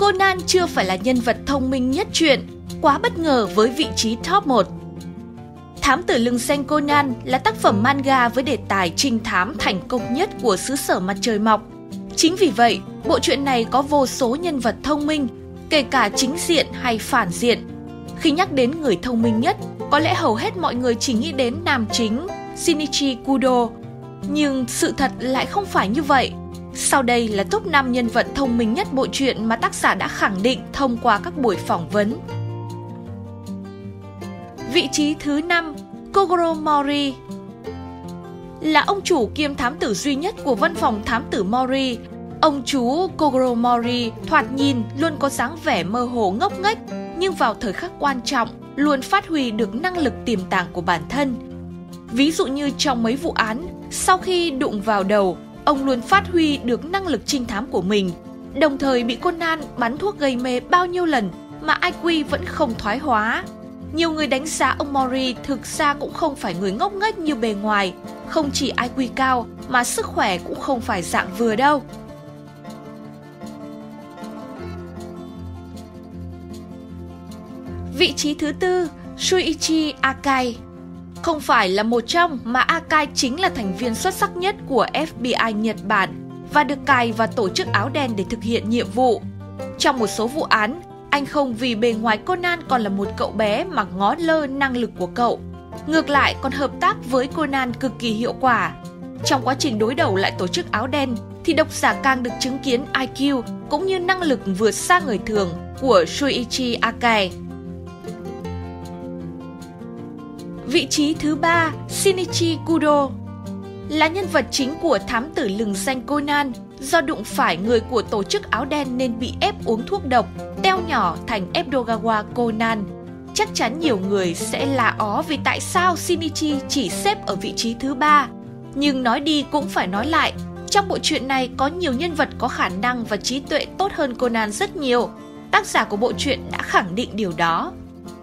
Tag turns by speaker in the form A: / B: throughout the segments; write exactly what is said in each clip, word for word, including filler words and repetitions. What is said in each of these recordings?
A: Conan chưa phải là nhân vật thông minh nhất truyện, quá bất ngờ với vị trí top một. Thám tử lừng danh Conan là tác phẩm manga với đề tài trinh thám thành công nhất của xứ sở mặt trời mọc. Chính vì vậy, bộ truyện này có vô số nhân vật thông minh, kể cả chính diện hay phản diện. Khi nhắc đến người thông minh nhất, có lẽ hầu hết mọi người chỉ nghĩ đến nam chính Shinichi Kudo. Nhưng sự thật lại không phải như vậy. Sau đây là top năm nhân vật thông minh nhất bộ truyện mà tác giả đã khẳng định thông qua các buổi phỏng vấn. Vị trí thứ năm, Kogoro Mori. Là ông chủ kiêm thám tử duy nhất của văn phòng thám tử Mori, ông chú Kogoro Mori thoạt nhìn luôn có dáng vẻ mơ hồ ngốc nghếch, nhưng vào thời khắc quan trọng luôn phát huy được năng lực tiềm tàng của bản thân. Ví dụ như trong mấy vụ án, sau khi đụng vào đầu, ông luôn phát huy được năng lực trinh thám của mình, đồng thời bị Conan bắn thuốc gây mê bao nhiêu lần mà i kiu vẫn không thoái hóa. Nhiều người đánh giá ông Mori thực ra cũng không phải người ngốc nghếch như bề ngoài, không chỉ i kiu cao mà sức khỏe cũng không phải dạng vừa đâu. Vị trí thứ tư, Shuichi Akai. Không phải là một trong mà Akai chính là thành viên xuất sắc nhất của ép bê i Nhật Bản và được cài vào tổ chức áo đen để thực hiện nhiệm vụ. Trong một số vụ án, anh không vì bề ngoài Conan còn là một cậu bé mà ngó lơ năng lực của cậu. Ngược lại còn hợp tác với Conan cực kỳ hiệu quả. Trong quá trình đối đầu lại tổ chức áo đen thì độc giả càng được chứng kiến i kiu cũng như năng lực vượt xa người thường của Shuichi Akai. Vị trí thứ ba, Shinichi Kudo. Là nhân vật chính của thám tử lừng danh Conan, do đụng phải người của tổ chức áo đen nên bị ép uống thuốc độc, teo nhỏ thành Edogawa Conan. Chắc chắn nhiều người sẽ la ó vì tại sao Shinichi chỉ xếp ở vị trí thứ ba. Nhưng nói đi cũng phải nói lại, trong bộ truyện này có nhiều nhân vật có khả năng và trí tuệ tốt hơn Conan rất nhiều. Tác giả của bộ truyện đã khẳng định điều đó.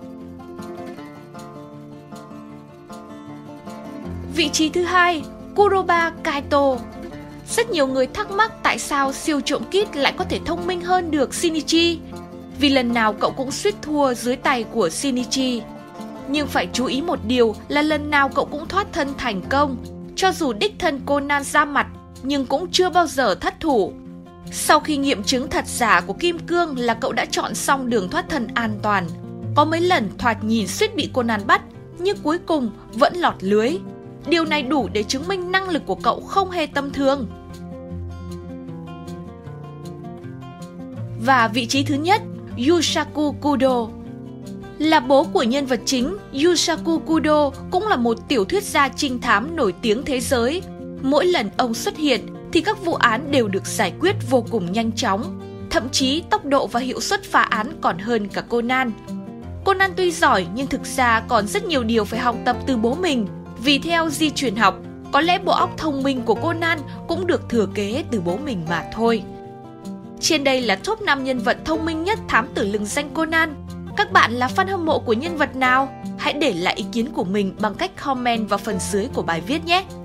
A: Vị trí thứ hai, Kuroba Kaito. Rất nhiều người thắc mắc tại sao siêu trộm Kid lại có thể thông minh hơn được Shinichi, vì lần nào cậu cũng suýt thua dưới tay của Shinichi. Nhưng phải chú ý một điều là lần nào cậu cũng thoát thân thành công, cho dù đích thân Conan ra mặt nhưng cũng chưa bao giờ thất thủ. Sau khi nghiệm chứng thật giả của Kim Cương là cậu đã chọn xong đường thoát thân an toàn. Có mấy lần thoạt nhìn suýt bị Conan bắt, nhưng cuối cùng vẫn lọt lưới. Điều này đủ để chứng minh năng lực của cậu không hề tầm thường. Và vị trí thứ nhất, Yusaku Kudo. Là bố của nhân vật chính, Yusaku Kudo cũng là một tiểu thuyết gia trinh thám nổi tiếng thế giới. Mỗi lần ông xuất hiện thì các vụ án đều được giải quyết vô cùng nhanh chóng. Thậm chí tốc độ và hiệu suất phá án còn hơn cả Conan. Conan tuy giỏi nhưng thực ra còn rất nhiều điều phải học tập từ bố mình. Vì theo di truyền học, có lẽ bộ óc thông minh của Conan cũng được thừa kế từ bố mình mà thôi. Trên đây là top năm nhân vật thông minh nhất thám tử lừng danh Conan. Các bạn là fan hâm mộ của nhân vật nào? Hãy để lại ý kiến của mình bằng cách comment vào phần dưới của bài viết nhé!